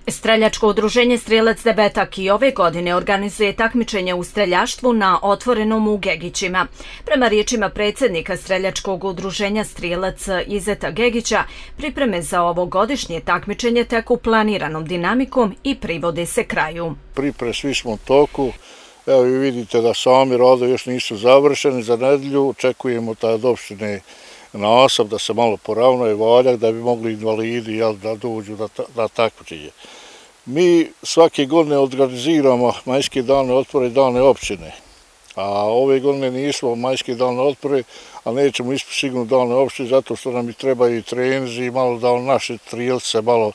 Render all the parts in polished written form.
Streljačko udruženje Strijelac Debetak i ove godine organizuje takmičenje u streljaštvu na otvorenom u Gegićima. Prema riječima predsjednika Streljačkog udruženja Strijelac Izeta Gegića, pripreme za ovogodišnje takmičenje teku planiranom dinamikom i privode se kraju. Pripreme svi smo u toku. Evo i vidite da sami radovi još nisu završeni. Za nedjelju očekujemo od opštine nasap da se malo poravnaju valjak da bi mogli invalidi da dođu na takmičenje. Mi svake godine organiziramo majske dane otpore i dane opštine, a ove godine nismo majske dane otpore, a nećemo ispred sigurno dane opštine zato što nam i trebaju i treninzi, malo da naše strijelce malo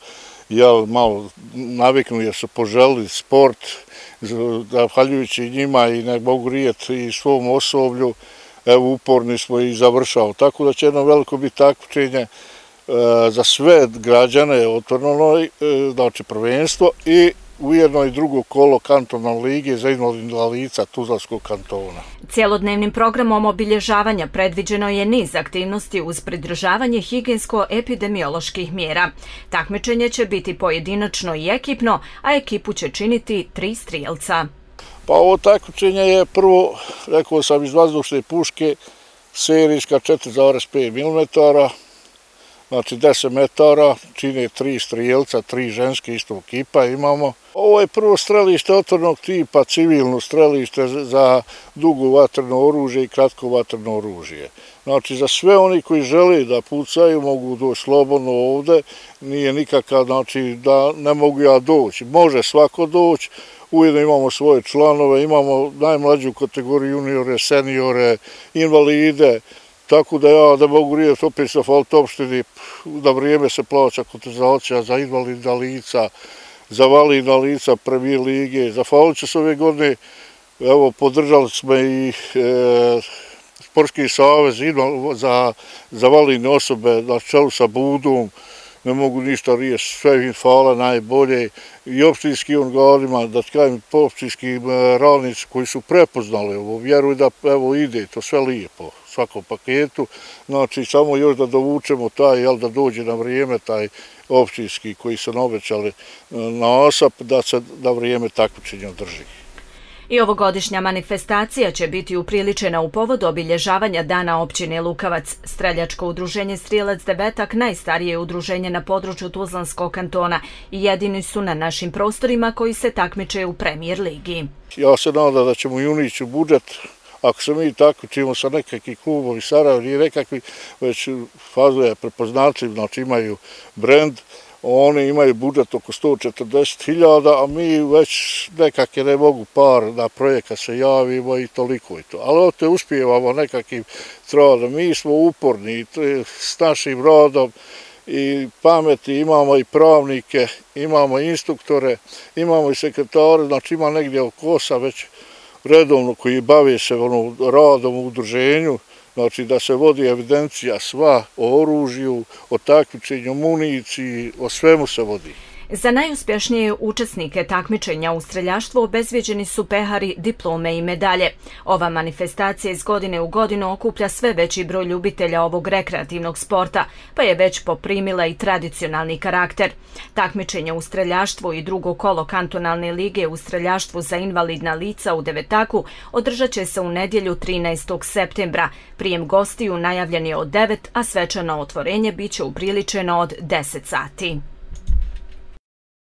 naviknu jer su poželili sport, zahvaljujući njima i ne mogu rijeti i svom osoblju. Evo, uporni smo i završao. Tako da će jedno veliko biti takmičenje za sve građane otvoreno, znači prvenstvo i ujedno i drugo kolo kantonalne lige za invalidna lica Tuzlanskog kantona. Cijelodnevnim programom obilježavanja predviđeno je niz aktivnosti uz pridržavanje higijensko-epidemioloških mjera. Takmičenje će biti pojedinačno i ekipno, a ekipu će činiti 3 strijelca. Pa ovo takmičenje je prvo, rekao sam, iz vazdušne puške, serijska 4,5 mm, znači 10 metara, čine 3 strijelca, 3 ženske isto ekipa imamo. Ovo je prvo strelište otvorenog tipa, civilno strelište za dugo vatreno oružje i kratko vatreno oružje. Znači za sve oni koji žele da pucaju mogu doći slobodno ovde, nije nikakav, znači da ne mogu ja doći, može svako doći. Ujedno imamo svoje članove, imamo najmlađu kategoriju juniore, seniore, invalide, tako da ja da mogu rijeti opet sa falt opštini, da vrijeme se plaća kotizacija za invalidna lica, za validna lica prve lige. Zahvalit ću se ove godine, evo podržali smo i Sportski savez za validne osobe na čelu sa Budom. Ne mogu ništa riješiti, sve im hvala najbolje i opštinskim organima, da kažem opštinskim radnicima koji su prepoznali ovo, vjeruju da evo ide to sve lijepo, svakom paketu, znači samo još da dovučemo taj, da dođe na vrijeme taj opštinski koji su obećali nasap, da se na vrijeme takmičenja održi. I ovogodišnja manifestacija će biti upriličena u povodu obilježavanja Dana općine Lukavac. Streljačko udruženje Strijelac Debetak najstarije udruženje na području Tuzlanskog kantona i jedini su na našim prostorima koji se takmiče u Premier ligi. Ja se nadam da ćemo i unići u budžet. Ako se mi takmičimo sa nekakvih klubovi Sarajevo, nije nekakvi, već Fazuje prepoznatljiv, znači imaju brend, oni imaju budžet oko 140.000, a mi već nekakve ne mogu par na projekat se javimo i toliko je to. Ali ovdje uspijevamo nekakvim tradom. Mi smo uporni s našim radom i pameti, imamo i pravnike, imamo i instruktore, imamo i sekretare, znači ima negdje oko 8 već redovno koji bave se radom u udruženju. Znači da se vodi evidencija sva o oružju, o takmičenju, municiji, o svemu se vodi. Za najuspješnije učesnike takmičenja u streljaštvu obezvijeđeni su pehari, diplome i medalje. Ova manifestacija iz godine u godinu okuplja sve veći broj ljubitelja ovog rekreativnog sporta, pa je već poprimila i tradicionalni karakter. Takmičenje u streljaštvu i drugo kolo kantonalne lige u streljaštvu za invalidna lica u Debetaku održat će se u nedjelju 13. septembra. Prijem gostiju najavljen je od 9, a svečano otvorenje biće upriličeno od 10 sati.